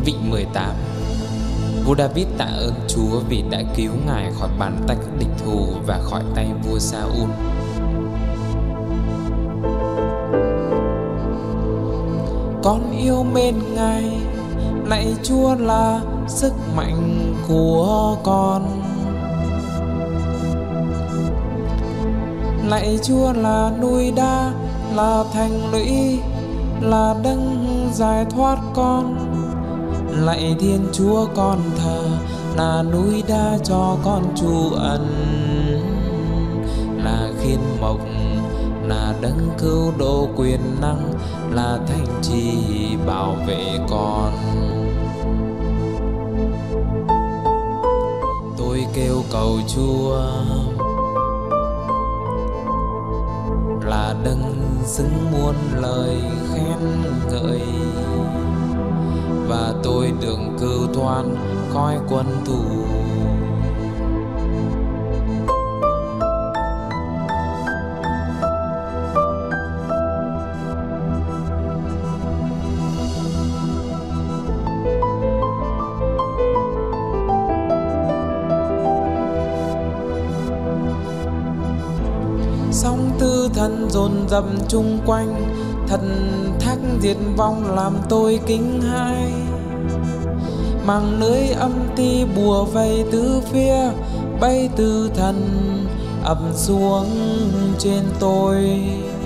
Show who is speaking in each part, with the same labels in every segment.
Speaker 1: Vị 18. Vua David tạ ơn Chúa vì đã cứu ngài khỏi bàn tay các địch thù và khỏi tay vua Saul. Con yêu mến ngài, lạy Chúa là sức mạnh của con. Lạy Chúa là núi đá, là thành lũy, là đấng giải thoát con. Lạy Thiên Chúa con thờ, là núi đá cho con trú ẩn, là khiên mộc, là đấng cứu độ quyền năng, là thành trì bảo vệ con. Tôi kêu cầu Chúa, là đấng xứng muôn lời khen ngợi, và tôi được cứu thoát khỏi quân thù. Sóng tư thần dồn dập chung quanh, thần thác diệt vong làm tôi kinh hãi. Màng lưới âm ti bùa vây tứ phía, bay từ thần ập xuống trên tôi.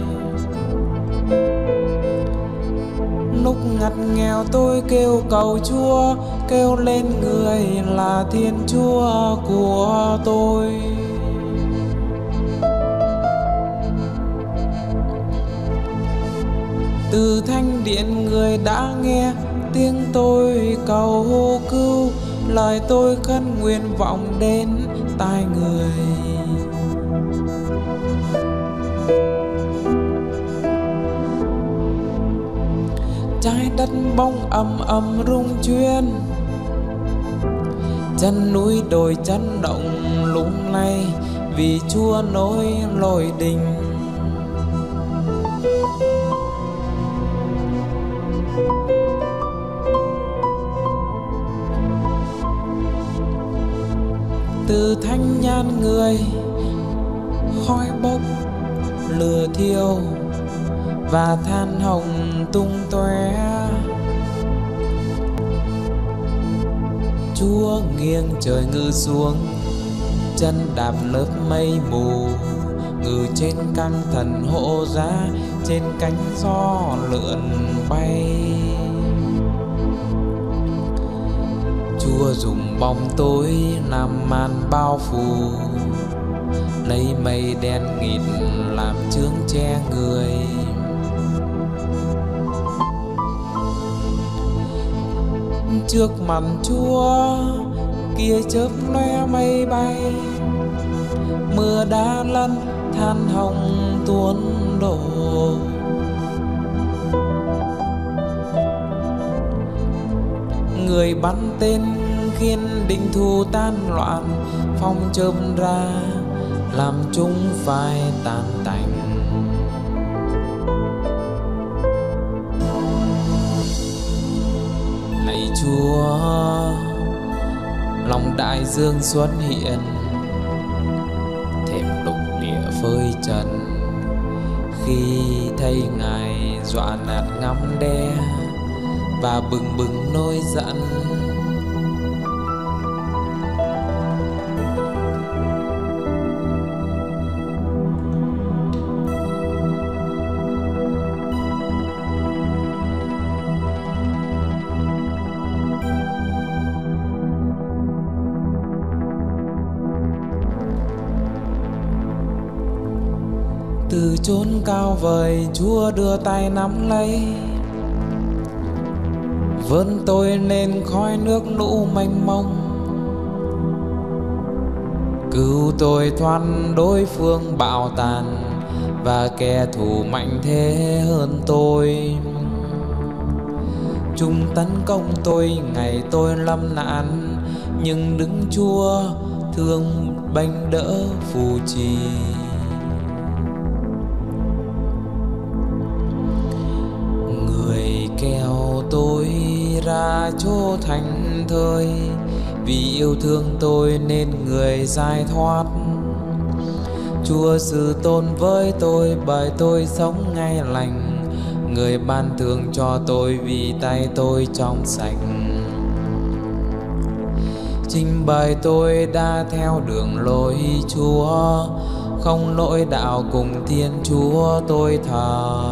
Speaker 1: Lúc ngặt nghèo tôi kêu cầu Chúa, kêu lên người là Thiên Chúa của tôi. Từ thanh điện người đã nghe tiếng tôi cầu cứu, lời tôi khấn nguyện vọng đến tai người. Trái đất bỗng ầm ầm rung chuyển, chân núi đồi chấn động lung lay, vì Chúa nối lôi đình. Từ thanh nhan người khói bốc lửa thiêu, và than hồng tung tóe. Chúa nghiêng trời ngự xuống, chân đạp lớp mây mù, ngự trên căng thần hộ giá, trên cánh gió lượn bay. Chúa dùng bóng tối làm màn bao phủ, lấy mây đen nghịt làm chướng che người. Trước mặt Chúa kia chớp loe mây bay, mưa đá lăn than hồng tuôn đổ. Người bắn tên khiến địch thù tan loạn, phong chớp ra làm chúng phải tan tành. Lạy Chúa, lòng đại dương xuất hiện, thềm lục địa phơi trần, khi thấy Ngài dọa nạt ngắm đe và bừng bừng nổi giận. Từ chốn cao vời Chúa đưa tay nắm lấy, vớn tôi lên khói nước lũ mênh mông, cứu tôi thoát đối phương bạo tàn và kẻ thù mạnh thế hơn tôi. Chúng tấn công tôi ngày tôi lâm nạn, nhưng Đức Chúa thương bênh đỡ phù trì. Người kéo tôi ra chỗ thành thơi, vì yêu thương tôi nên người giải thoát. Chúa sự tôn với tôi bởi tôi sống ngay lành, người ban thương cho tôi vì tay tôi trong sạch. Chính bởi tôi đã theo đường lối Chúa, không lỗi đạo cùng Thiên Chúa tôi thờ.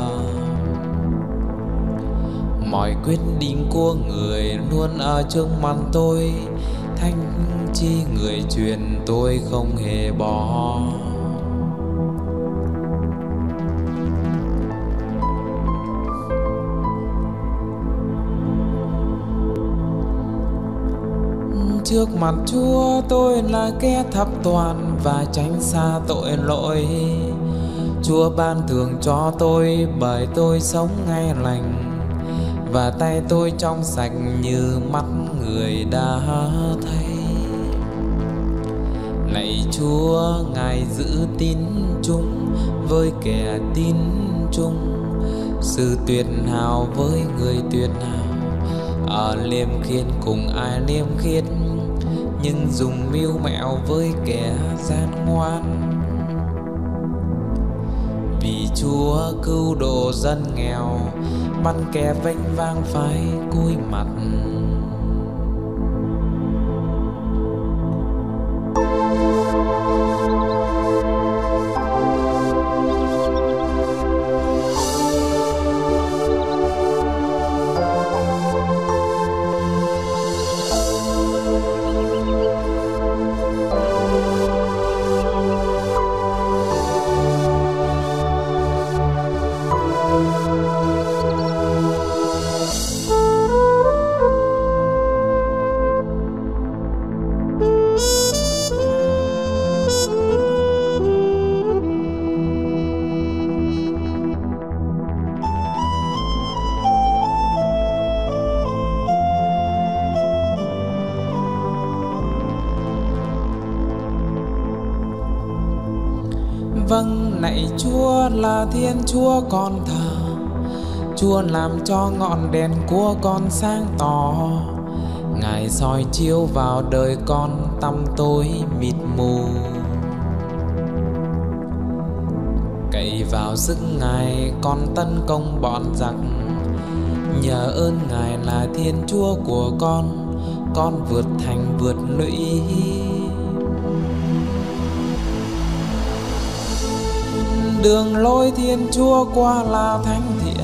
Speaker 1: Mọi quyết định của người luôn ở trước mặt tôi, thánh chi người truyền tôi không hề bỏ. Trước mặt Chúa tôi là kẻ thập toàn và tránh xa tội lỗi. Chúa ban thường cho tôi bởi tôi sống ngay lành, và tay tôi trong sạch như mắt người đã thấy. Lạy Chúa, Ngài giữ tín chung với kẻ tín chung, sự tuyệt hảo với người tuyệt hảo. Ở liêm khiết cùng ai liêm khiết, nhưng dùng mưu mẹo với kẻ gian ngoan. Vì Chúa cứu độ dân nghèo, bắt kẻ vênh vang phải cúi mặt. Vâng, lạy Chúa là Thiên Chúa con thờ, Chúa làm cho ngọn đèn của con sáng tỏ. Ngài soi chiếu vào đời con tăm tối mịt mù. Cậy vào sức Ngài con tấn công bọn giặc, nhờ ơn Ngài là Thiên Chúa của con vượt thành vượt lũy. Đường lối Thiên Chúa qua là thánh thiện,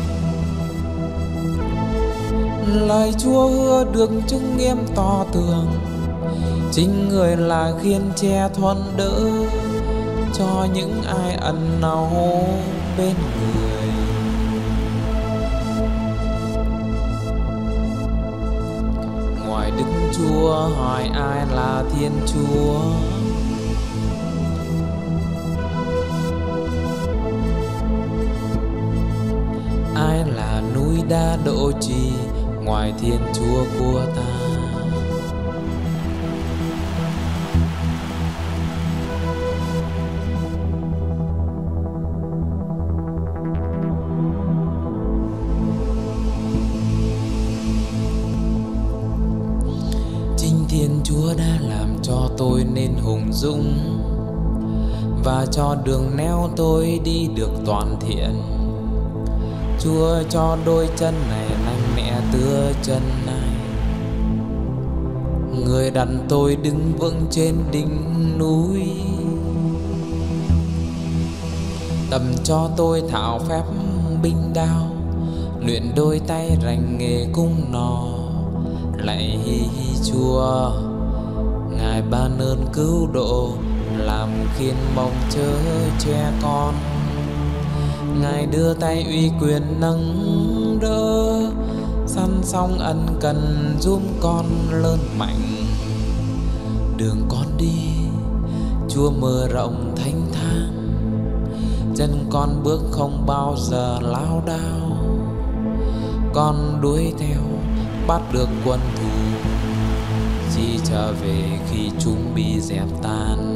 Speaker 1: lời Chúa hứa được chứng nghiêm tỏ tường. Chính người là khiên che thuận đỡ cho những ai ẩn náu bên người. Ngoài Đức Chúa hỏi ai là Thiên Chúa? Ai là núi đá độ trì ngoài Thiên Chúa của ta? Chính Thiên Chúa đã làm cho tôi nên hùng dũng, và cho đường nẻo tôi đi được toàn thiện. Chúa cho đôi chân này lành mẹ tựa chân này, người đặt tôi đứng vững trên đỉnh núi. Tầm cho tôi thạo phép binh đao, luyện đôi tay rành nghề cung nỏ. Lạy Chúa, Ngài ban ơn cứu độ, làm khiên mong chớ che con. Ngài đưa tay uy quyền nâng đỡ, săn song ân cần giúp con lớn mạnh. Đường con đi, Chúa mở rộng thênh thang, chân con bước không bao giờ lao đao. Con đuổi theo bắt được quân thù, chỉ trở về khi chúng bị dẹp tan.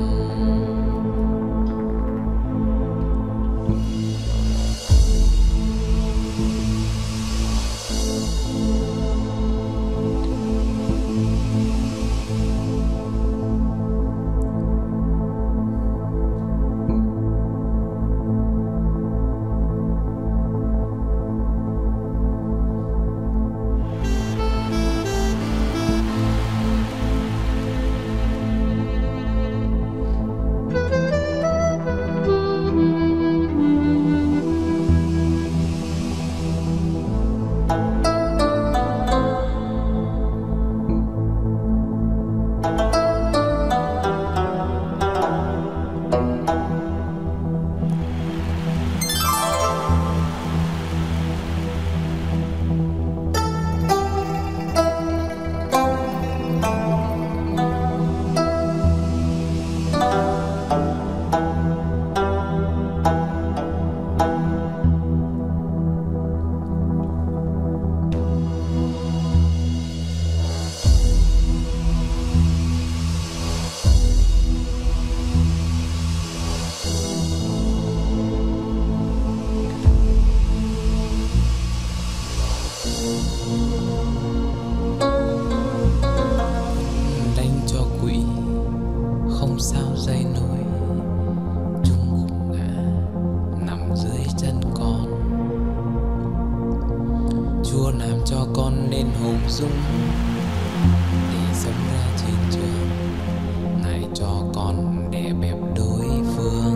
Speaker 1: để sống ra trên trường. Ngài cho con đè bẹp đối phương,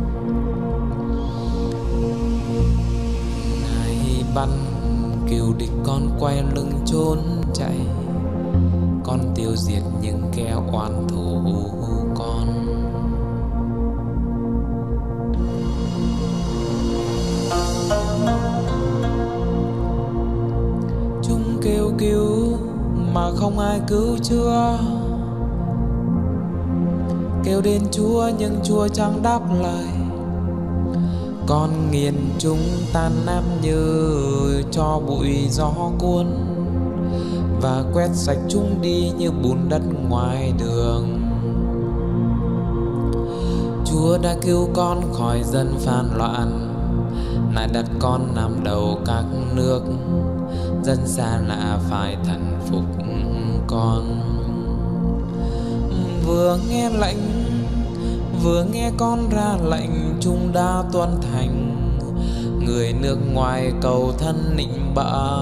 Speaker 1: Ngài bắn kiều địch con quay lưng trốn chạy, con tiêu diệt những kẻ oan thù con. Chúng kêu cứu mà không ai cứu chữa, kêu đến Chúa nhưng Chúa chẳng đáp lời. Con nghiền chúng tan nát như cho bụi gió cuốn, và quét sạch chúng đi như bùn đất ngoài đường. Chúa đã cứu con khỏi dân phản loạn, lại đặt con nằm đầu các nước, dân xa lạ phải thần phục con. Vừa nghe lệnh, vừa nghe con ra lệnh, chúng đã tuân thành. Người nước ngoài cầu thân nịnh bợ,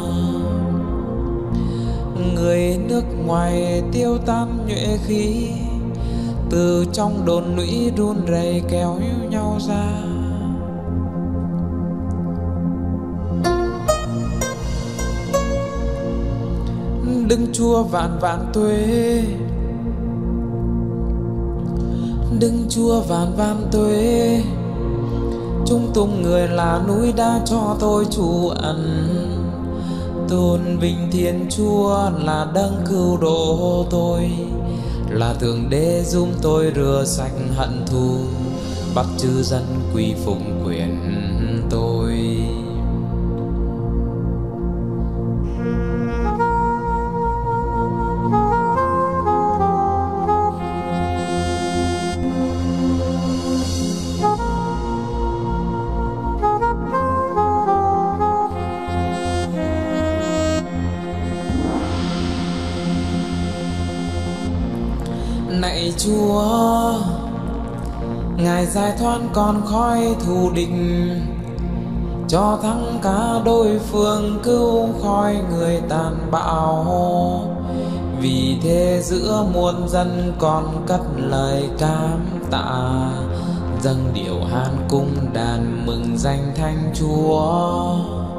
Speaker 1: người nước ngoài tiêu tan nhuệ khí, từ trong đồn lũy run rẩy kéo nhau ra. Đức Chúa vạn vạn tuế, Đức Chúa vạn vạn tuế, chúng tung người là núi đã cho tôi trú ẩn. Tôn vinh Thiên Chúa là đấng cứu độ tôi, là Thượng Đế giúp tôi rửa sạch hận thù, bắt chư dân quy phục quyền tôi. Lạy Chúa, Ngài giải thoát con khỏi thù địch, cho thắng cả đối phương, cứu khỏi người tàn bạo. Vì thế giữa muôn dân con cất lời cám tạ, dâng điệu hát cung đàn mừng danh Thánh Chúa.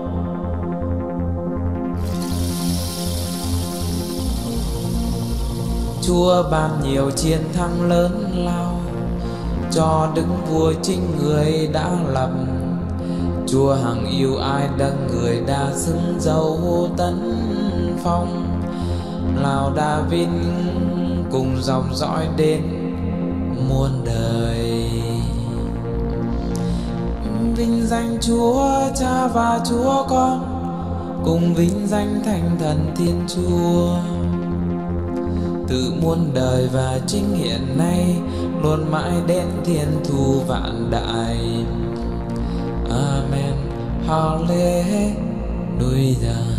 Speaker 1: Chúa ban nhiều chiến thắng lớn lao, cho Đức Vua chính người đã lập. Chúa hằng yêu ai đấng người đã xứng dấu tấn phong. Lào David cùng dòng dõi đến muôn đời. Vinh danh Chúa Cha và Chúa Con, cùng vinh danh Thánh Thần Thiên Chúa, từ muôn đời và chính hiện nay, luôn mãi đến thiên thu vạn đại. Amen. Hallelujah.